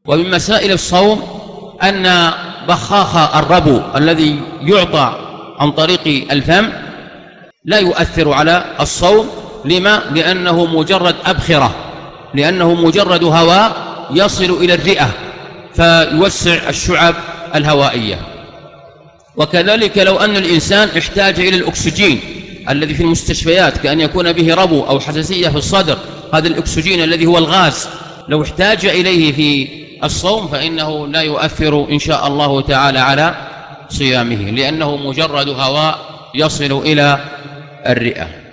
ومن مسائل الصوم أن بخاخ الربو الذي يعطى عن طريق الفم لا يؤثر على الصوم. لما؟ لأنه مجرد أبخرة، لأنه مجرد هواء يصل إلى الرئة فيوسع الشعب الهوائية. وكذلك لو أن الإنسان احتاج إلى الأكسجين الذي في المستشفيات، كأن يكون به ربو أو حساسية في الصدر، هذا الأكسجين الذي هو الغاز لو احتاج إليه في الصوم فإنه لا يؤثر إن شاء الله تعالى على صيامه، لأنه مجرد هواء يصل إلى الرئة.